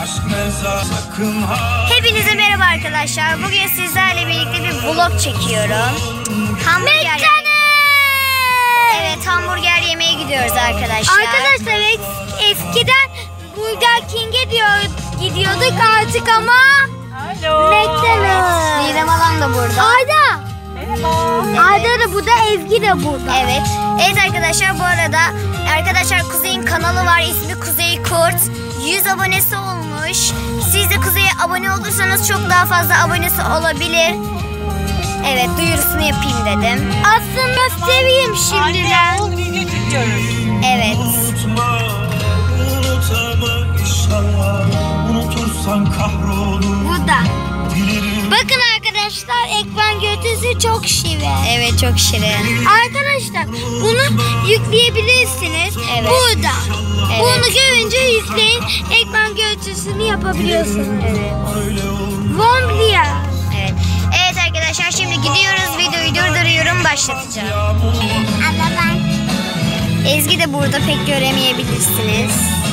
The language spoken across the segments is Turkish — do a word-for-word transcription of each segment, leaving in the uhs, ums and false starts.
Hepinize merhaba arkadaşlar. Bugün sizlerle birlikte bir vlog çekiyorum. Hamburger yemeği. Evet, hamburger yemeye gidiyoruz arkadaşlar. Arkadaşlar es eskiden Burger King'e diyor, gidiyorduk artık ama McDonald's. Didem Alan da burada. Ayda. Evet. Ayda da burada, Ezgi de burada. Evet. Evet arkadaşlar, bu arada arkadaşlar Kuzey'in kanalı var. İsmi Kuzey Kurt. yüz abonesi olmuş. Siz de Kuzey'e abone olursanız çok daha fazla abonesi olabilir. Evet, duyurusunu yapayım dedim. Aslında göstereyim şimdiden. Anne, video çekiyoruz. Evet. Unutma, unutama inşallah. Unutursan kahrolur. Burada. Dilerim. Bakın arkadaşlar, ekran görüntüsü çok şirin. Evet, çok şirin. Arkadaşlar bunu yükleyebilirsiniz. Evet. Burada. Evet. Bunu görünce yükleyin. Ekran görüntüsünü yapabiliyorsunuz. Evet. Vomblia. Evet. Evet arkadaşlar, şimdi gidiyoruz. Videoyu durduruyorum, başlatacağım. Ama ben. Ezgi de burada, pek göremeyebilirsiniz.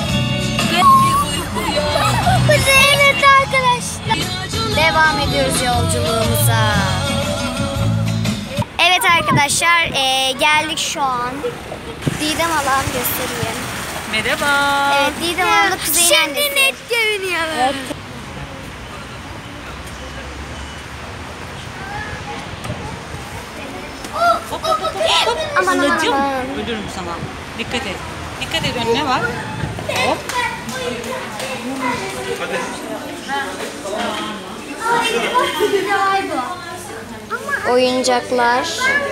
Evet arkadaşlar. Devam ediyoruz yolculuğumuza. Evet arkadaşlar, e, geldik şu an. Didem Alan göstereyim. Merhaba. Evet, Didem Alan Kuzey'in Şimdi annesi. net görünüyor. Evet. Hop hop hop hop hop. Aman, aman, Anacığım, aman. ölürüm sana. Dikkat et. Dikkat et, önüne bak. Hop. Oyuncaklar.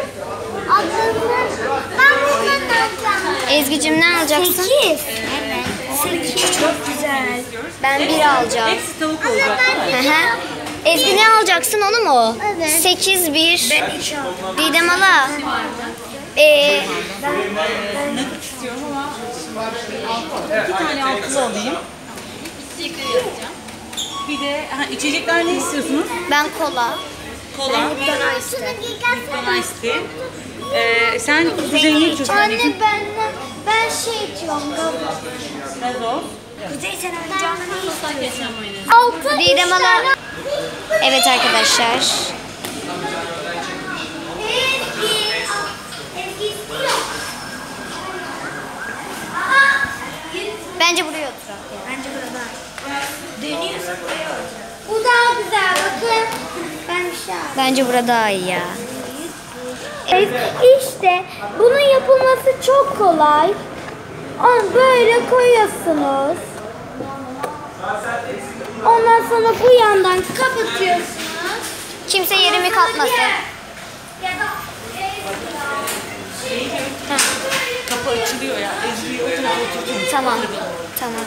Ben bundan alacağım. Ezgi'cim ne alacaksın? Sekiz. Evet. Sekiz çok güzel. Ben bir alacağım. Hepsi tavuk olacak değil mi? Hı hı. Ezgi ne alacaksın, onu mu? Evet. sekiz bir. Ben üç aldım. Didem Ala. Ee, Nugget istiyorum ama iki tane altılı alayım. Bir de ha, içecekler ne istiyorsunuz? ben kola. Kola. Bana iste. Ee, sen Kuzey ne içiyorsun? Anne ben ben şey içiyorum. Gazoz. Kuzey sen oyuncağını ne istiyorsun? Altı Didem Ala. Evet arkadaşlar. Bence buraya oturalım. Bence burada. Dönüyorsa buraya olacak. Bu daha güzel, bakın. Ben bir şey aldım. Bence burada daha iyi ya. Evet, işte bunun yapılması çok kolay. Onu böyle koyuyorsunuz. Ondan sonra bu yandan kapatıyorsunuz. Kimse yerimi kapmasın. Kapı açılıyor ya. Ezgi'yi o tarafa oturtun. Tamam. Tamam.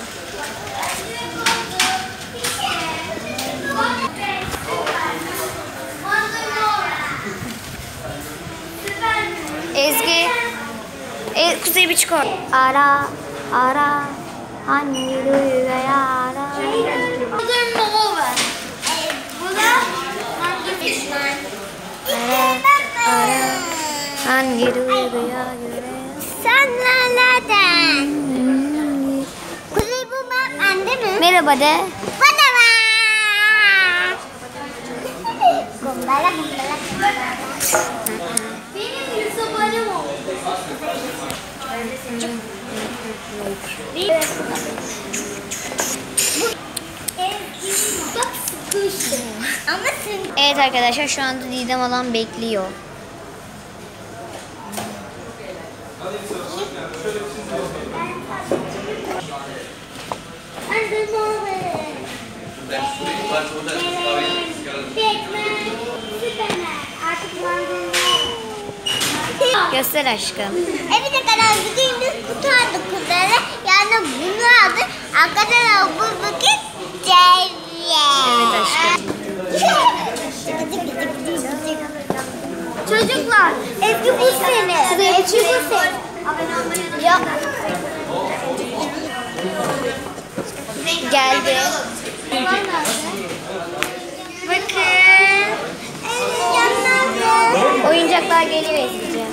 Ezgi. E, Kuzey bir çıkar. Ara, ara. Hangi rüya ara. Durma over. Bu da hangi Ara, ara. Hangi rüya göre. Sen nerelerden? Kuzey bu ben anne mi? Merhaba de. Bana var. Kumbala kumbala kumbala. Benim Yusuf annem oldu. Bak sıkıştı. Ama sen... Evet arkadaşlar, şu anda Didem Alan bekliyor. Göster aşkım. Evine kadar gündüz kurtardık kızları. Yani bunu aldık. Arkadaşlar bu bugün Cevriye. Evet aşkım. Çocuklar, Ezgi bu sene. Ezgi bu sene. Ya. Geldi. Bakın. Oyuncaklar geliyor Ezgi'ciğim.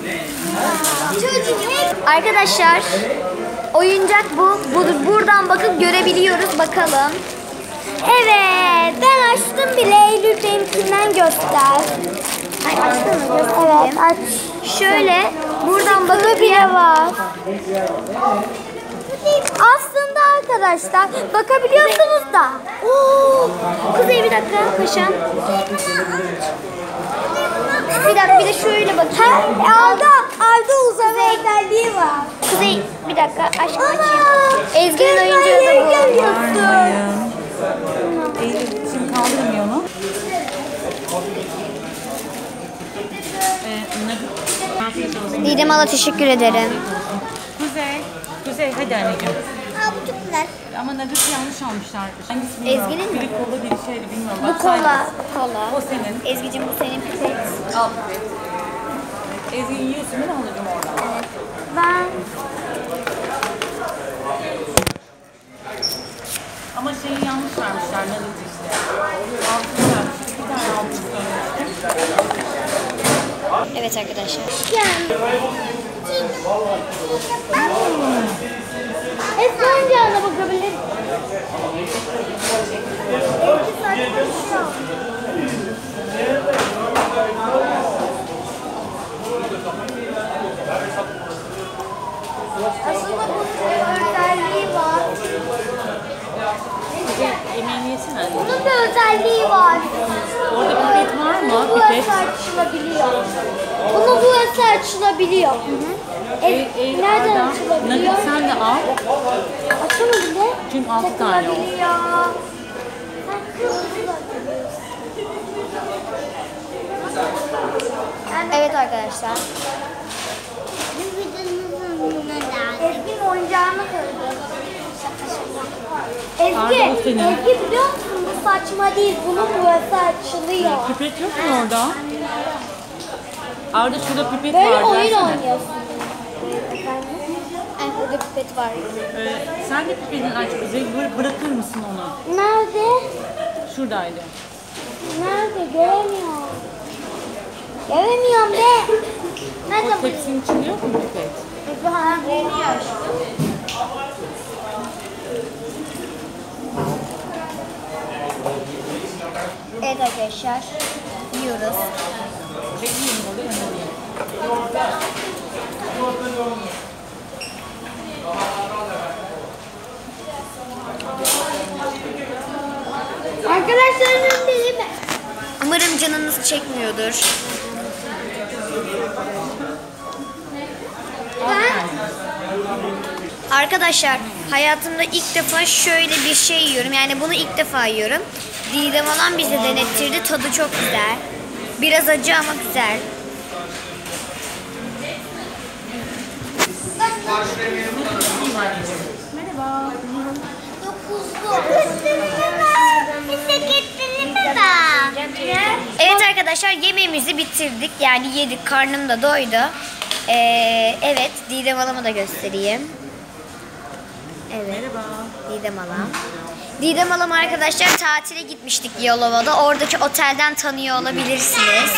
Çocuk Arkadaşlar, oyuncak bu. bu. Buradan bakın an görebiliyoruz. Bakalım. Evet, ben açtım bile. Eylül benimkinden göster. Ay, açtın mı? Göstereyim. Evet, aç. Şöyle buradan Bakı bakıp bile var. Aslında arkadaşlar bakabiliyorsunuz da. Oo, Kuzey bir dakika paşam. Bir dakika bir de şöyle bakayım. Alda, alda uzama özelliği var. Kuzey bir dakika aşkım Baba, açayım. Ezgi'nin sen oyuncağı nereye da bu. geliyorsun? Eylül şimdi kaldırmıyor onu. Ee, ne- Afiyet olsun. Didem Hala teşekkür ederim. Kuzey. Kuzey hadi anneciğim. Aa, bu çok güzel. Ama nugget yanlış almışlar. Hangisi bilmiyorum. Ezgi'nin mi? Biri kola biri şeydi bilmiyorum. Bu Baksaydın. kola. Kola. O senin. Ezgi'cim bu senin pipet. Al pipet. Ezgi yiyorsun değil mi halacığım oradan? Ben Ama şeyi yanlış vermişler nugget işte. Altını vermiş. İki tane altını söylemiştim. Evet arkadaşlar. Esma oyuncağına bakabilir. Evde saçma bir şey yok. Aslında bunun bir özelliği var. Yemeğini yesene anne. Bunun bir özelliği var. Orada pipet var mı? Bu Pipet. burası açılabiliyor. Bunun burası açılabiliyor. E, Ey, nereden Arda, açılabiliyor? nugget sen de al. Açılır bile. Çünkü altı tane o. Takılabiliyor. Ha, kırmızı da açılıyor. Evet arkadaşlar. Ezgi'nin oyuncağını kırdı. Arda, Ezgi, o senin. Ezgi biliyor musun? Bu saçma değil. Bunun burası açılıyor. Pipet yok mu orada? Arda şurada pipet Böyle var. oyun versene. oynuyorsun. Ay, burada pipet var. Ee, sen de pipetini aç Kuzey. Bıra- bırakır mısın onu? Nerede? Şuradaydı. Nerede? Göremiyorum. Göremiyorum be. Nerede O bu? tepsinin içinde yok mu pipet? Ha, geliyor. Evet arkadaşlar. Yiyoruz. Bekleyin orada yanılayım. Arkadaşlarım değil mi? Umarım canınız çekmiyordur. Arkadaşlar hayatımda ilk defa şöyle bir şey yiyorum. Yani bunu ilk defa yiyorum. Didem olan bize denettirdi. Tadı çok güzel. Biraz acı ama güzel. Merhaba. Evet arkadaşlar yemeğimizi bitirdik. Yani yedik. Karnım da doydu. Ee, evet Didem Halam'ı da göstereyim. Evet. Merhaba. Didem Halam. Didem Halam arkadaşlar tatile gitmiştik Yalova'da. Oradaki otelden tanıyor olabilirsiniz.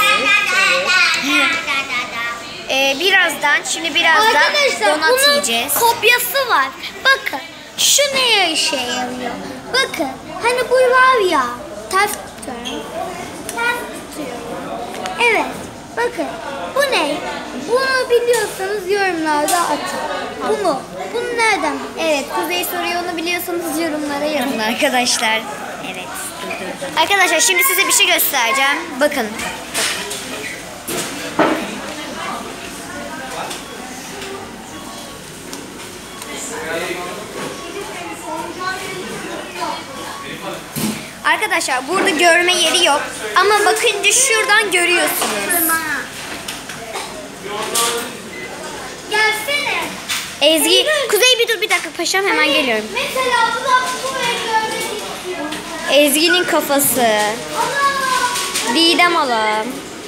Ee, birazdan, şimdi birazdan Arkadaşlar donat bunun yiyeceğiz. kopyası var. Bakın şu neye işe yarıyor? Bakın hani bu var ya ters tutuyorum. Ters tutuyorum. Evet bakın bu ne? Bunu biliyorsanız yorumlarda atın. Bunu. Bunu nereden? Evet, Kuzey soruyor, onu biliyorsanız yorumlara yazın arkadaşlar. Evet. Arkadaşlar şimdi size bir şey göstereceğim. Bakın. Arkadaşlar burada görme yeri yok. Ama bakınca şuradan görüyorsunuz. Gelsene. Ezgi, Kuzey bir dur bir dakika paşam, hemen geliyorum. Mesela bu da bu görmek istiyor. Ezgi'nin kafası. Ana. Didem Halam.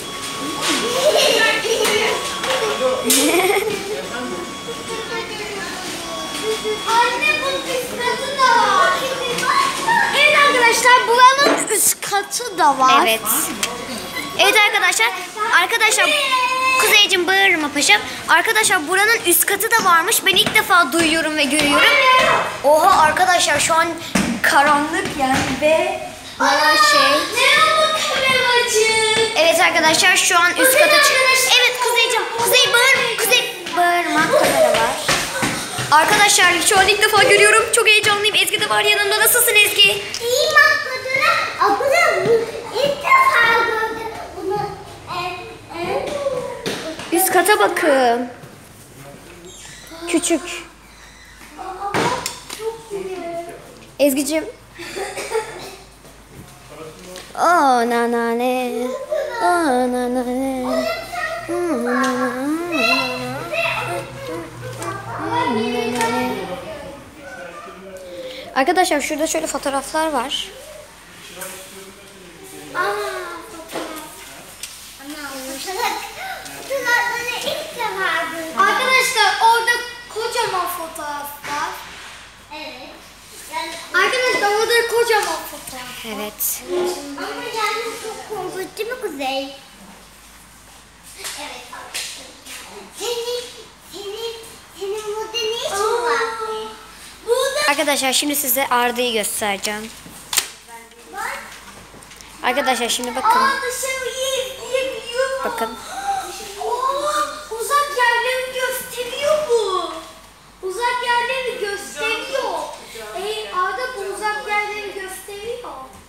Anne bunun üst katı da var. Evet arkadaşlar buranın üst katı da var. Evet. Evet arkadaşlar. Arkadaşlar Kuzeyciğim bağırma paşam. Arkadaşlar buranın üst katı da varmış. Ben ilk defa duyuyorum ve görüyorum. Oha arkadaşlar şu an karanlık yani ve bana şey. Merhaba kameracı. Evet arkadaşlar şu an üst kata çık. Evet Kuzeyciğim. Kuzey bağırma. Kuzey bağırma. Kamera var. Arkadaşlar şu an ilk defa görüyorum. Çok heyecanlıyım. Ezgi de var yanımda. Nasılsın Ezgi? İyiyim abla. Abla bu ilk defa gördüm bunu. E, e. Üst kata bakın. Küçük. Aa, çok güzel. Ezgi'cim. Oh na na ne. Oh na na ne. Oh, na, na, na. Arkadaşlar şurada şöyle fotoğraflar var. Aa, fotoğraf. Ana, fotoğraf. Fotoğrafları ilk defa gördüm. Arkadaşlar orada kocaman fotoğraflar. Evet. Yani, arkadaşlar orada kocaman fotoğraf. Evet. Ama yani çok korkunç değil mi Kuzey? Evet. Senin, senin, senin burada ne işin var? Burada Arkadaşlar şimdi size Arda'yı göstereceğim. var. Arkadaşlar şimdi bakın. Aa, dışarıyı izleyebiliyorum. Bakın. Aa, uzak yerleri gösteriyor bu. Uzak yerleri gösteriyor. Ey Arda bu uzak yerleri gösteriyor.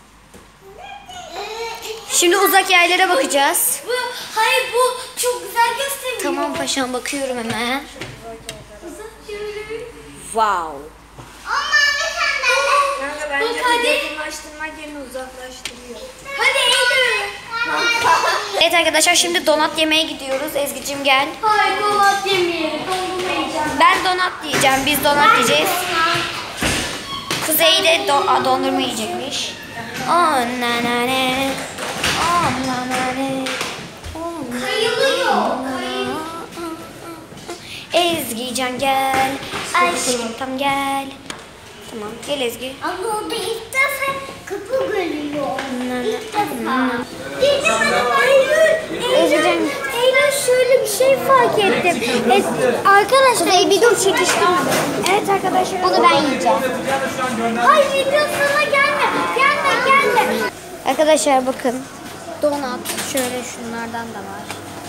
Şimdi uzak yerlere bakacağız. Bu, hayır bu çok güzel gösteriyor. Tamam paşam bakıyorum hemen. Uzak yerleri. Wow. Ama ne sen Kanka Bak bence hadi. de yakınlaştırmak yerine uzaklaştırıyor. Hadi Eylül. Evet arkadaşlar şimdi donat yemeye gidiyoruz. Ezgi'cim gel. Hayır donat yemeyelim. Dondurma yiyeceğim. Ben donat diyeceğim. Biz donat yiyeceğiz. Kuzey de do a, dondurma yiyecekmiş. Oh na na ne. Oh na na ne. Oh, na, Kayılıyor. na, Kayılıyor. Ezgican gel. Aşkım tam gel. Tamam gel Ezgi. Ama orada ilk defa kapı görüyor. Na, na, İlk defa. na. Gece bana Eylül, Ezgican. Eylül, Eylül şöyle bir şey fark ettim. Et, arkadaşlar Kuzey bir dur çekiştirme. Evet arkadaşlar. Bunu ben yiyeceğim. hayır video sana gelme. Gelme gelme. Arkadaşlar bakın. Donat. Şöyle şunlardan da var.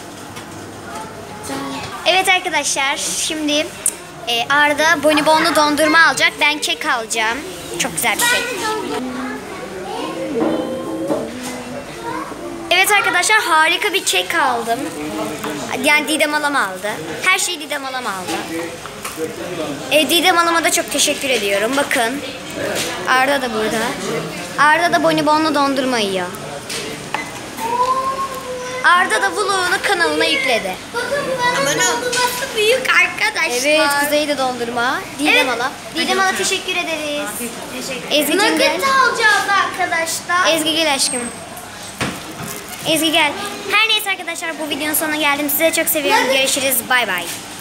Evet arkadaşlar şimdi e, Arda bonibonlu dondurma alacak. Ben kek alacağım. Çok güzel bir şey. Evet arkadaşlar harika bir kek aldım. Yani Didem Alam aldı. Her şeyi Didem Alam aldı. E, Didem Alam'a da çok teşekkür ediyorum. Bakın. Arda da burada. Arda da bonibonlu dondurma yiyor. Arda da vlogunu kanalına yükledi. Bakın bana dondurması büyük arkadaşlar. Evet, Kuzey de dondurma. Didem Ala. Didem Ala teşekkür ederiz. Ezgi'cim gel. Nugget alacağız arkadaşlar. Ezgi gel aşkım. Ezgi gel. Her neyse arkadaşlar bu videonun sonuna geldim. Size çok seviyorum. Görüşürüz. Bay bay.